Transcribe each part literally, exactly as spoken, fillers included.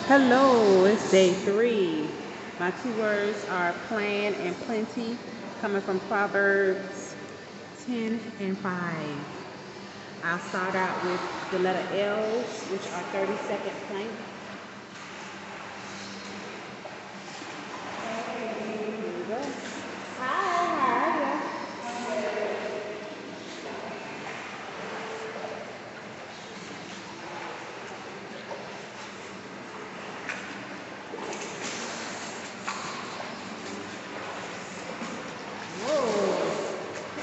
Hello, it's day three. My two words are plan and plenty, coming from Proverbs ten and five. I'll start out with the letter L's, which are thirty second plank. Here we go. Hi, how are you? Whoa.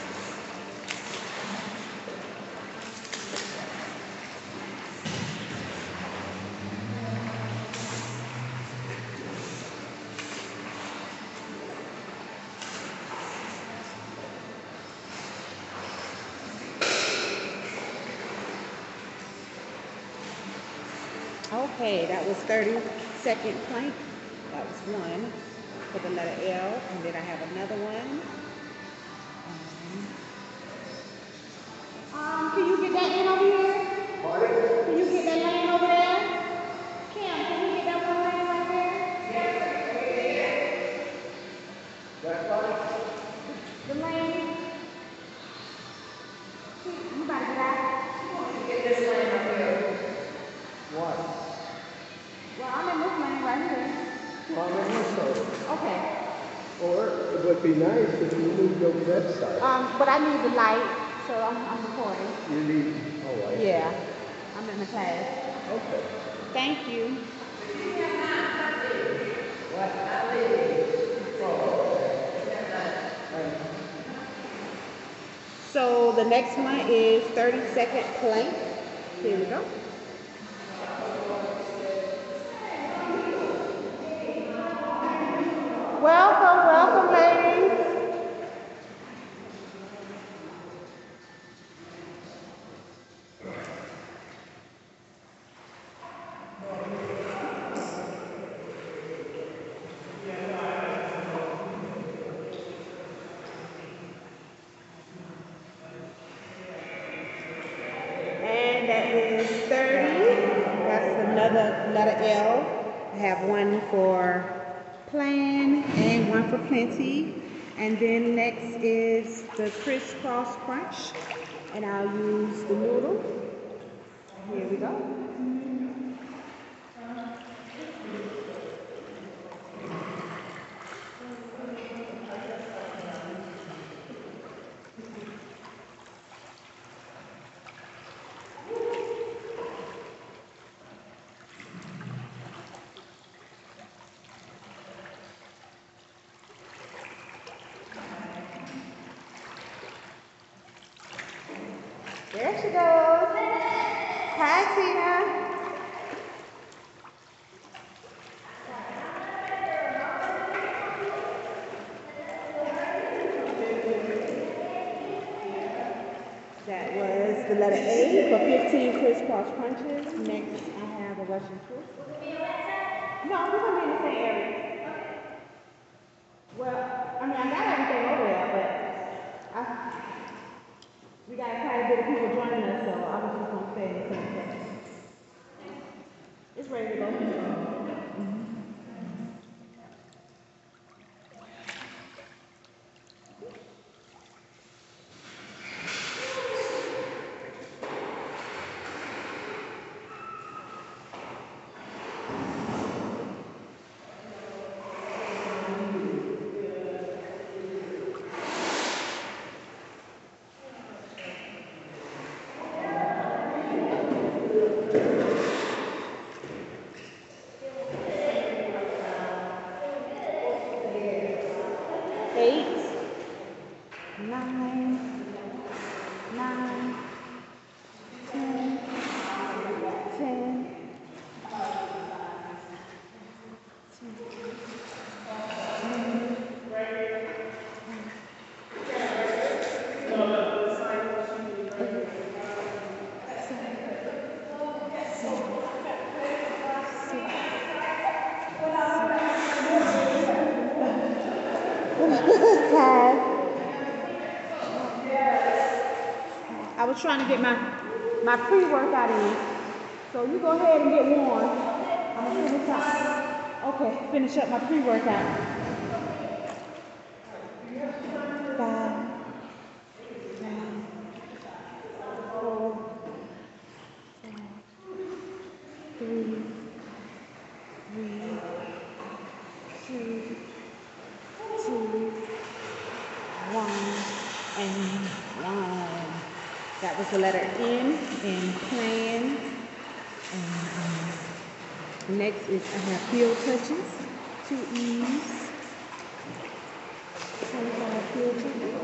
Okay, that was thirty second plank. That was one for the letter L. And then I have another one. Um, can you get that in over here? Can you get that lane over there? Kim, can you get that one lane right there? The lane. You about to get out? Get this lane right here. What? Well, I'm in this lane right here. On the east side. Okay. Or it would be nice if you moved over that side. Um, but I need the light, so I'm, I'm recording. You need, oh, I see. Yeah, I'm in the class. Okay. Thank you. So the next one is thirty second plank. Here we go. Welcome, welcome, ladies. And that is thirty. That's another letter L. I have one for plan and one for plenty. And then next is the crisscross crunch. And I'll use the noodle. Here we go. There she goes. Hi, Tina. That was the letter A for fifteen crisscross crunches. Next, I have a Russian twist. No, we're going to be in the same area. Well, I mean, I got everything over there, but I, we got quite a bit of people joining us, so I was just going to stay in the same place. It's ready to go. Mm-hmm. Eight, nine, nine, ten, ten, five. I was trying to get my my pre-workout in. So you go ahead and get warm. I'm gonna finish up. Okay, finish up my pre-workout. Five, nine, four, three, three, two, two, one, and one. That was the letter N in plan. And um, next is I have heel touches, two E's, twenty-five heel touches.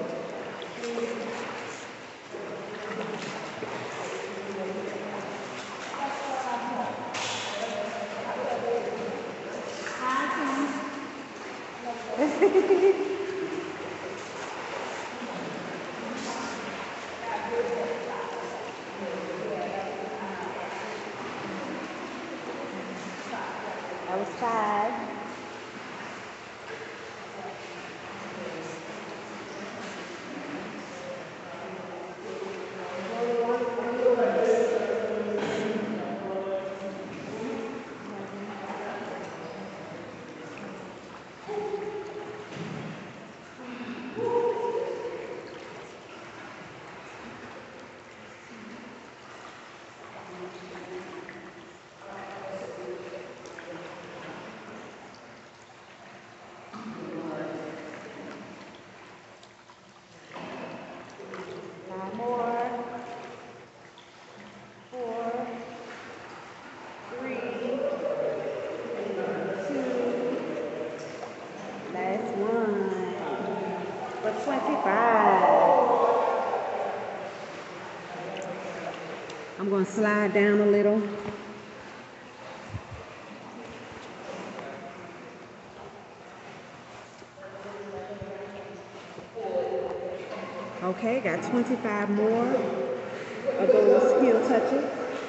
That was five. Five more. Four, three, two, last one. For twenty-five. I'm going to slide down a little. Okay, got twenty-five more of those heel touches.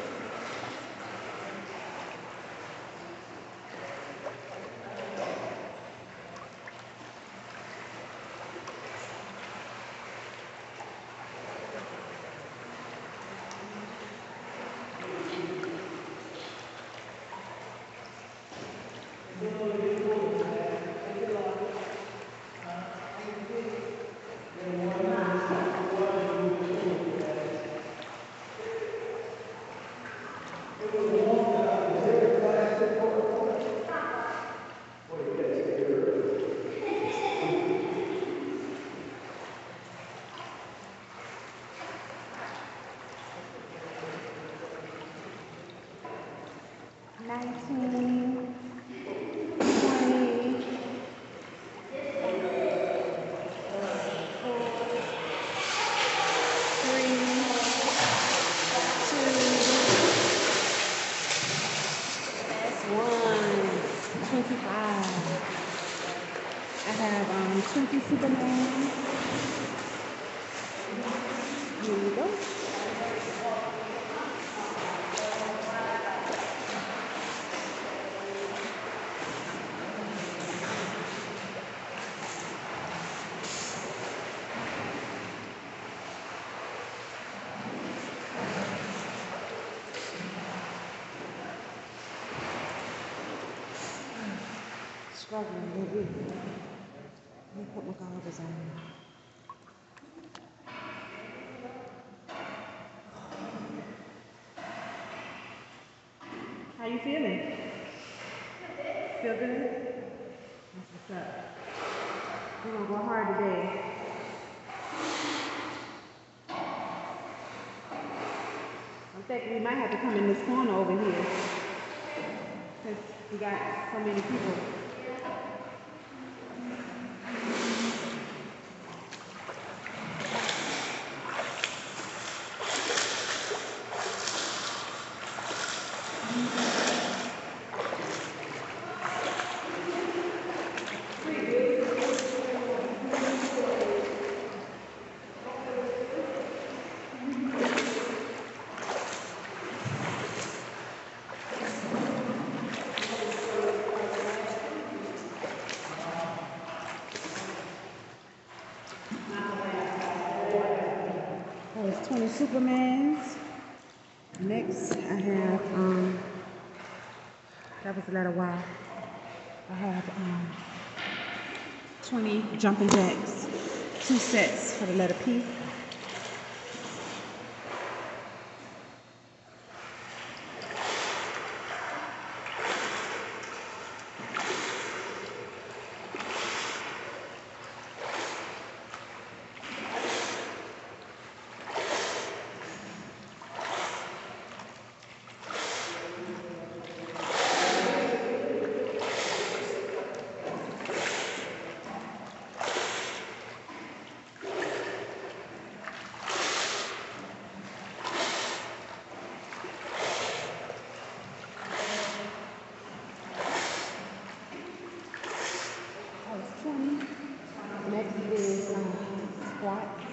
nineteen, twenty, three, two, last one, twenty-five. I have um, twenty Superman. Here we go. Struggling a little bit. Let me put my goggles on. How you feeling? Feel good? That's what's up. We're gonna go hard today. I'm thinking we might have to come in this corner over here since we got so many people. There's twenty Supermans. Next, I have, um, that was the letter Y. I have um, twenty jumping jacks, two sets for the letter P. That was twenty. Next is um, squats.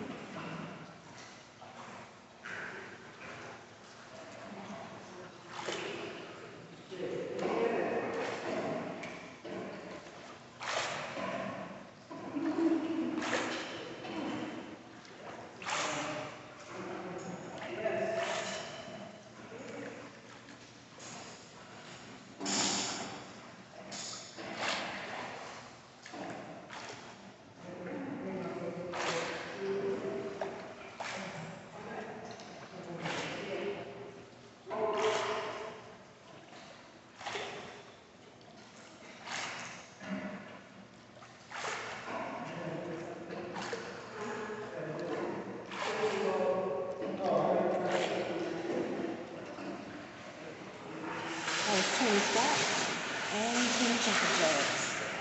That was twenty squats and twenty jumping jacks.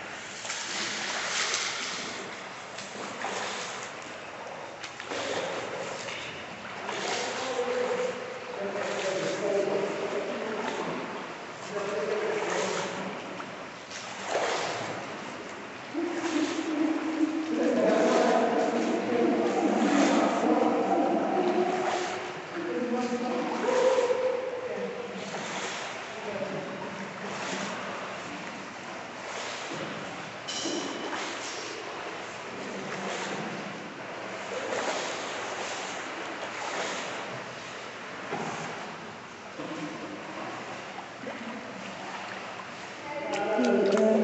P L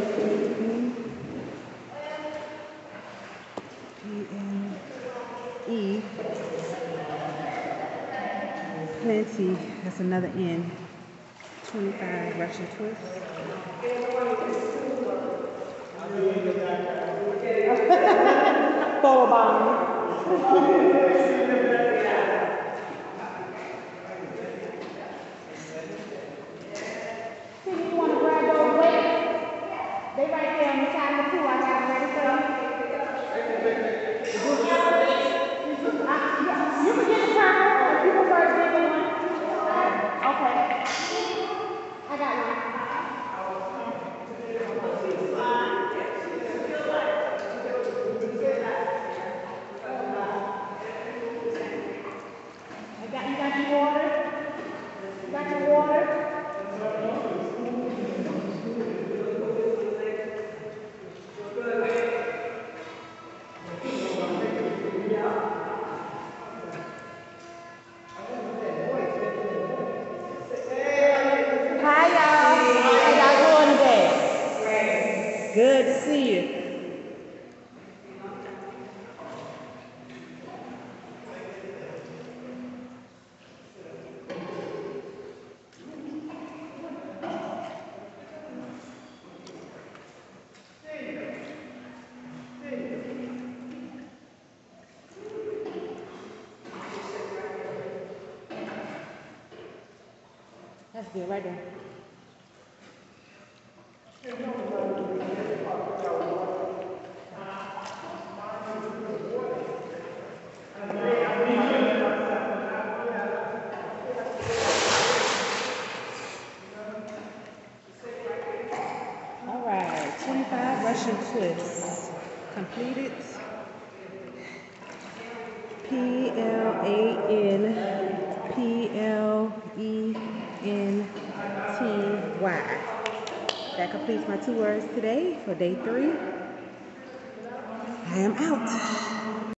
E. Plenty. That's another N. twenty-five Russian twists. Photo bomb. See, you want to grab those weights? They right there on the side of the pool. I got them ready for you. I, yeah, you can get the purple, or if you prefer the bigger one. Okay. I got one. I got, you got your water? You got your water? Hi y'all. How y'all doing today? Good to see you. That's good right there. All right, twenty-five Russian twists completed. P L A N P L E N T Y. That completes my two words today for day three. I am out.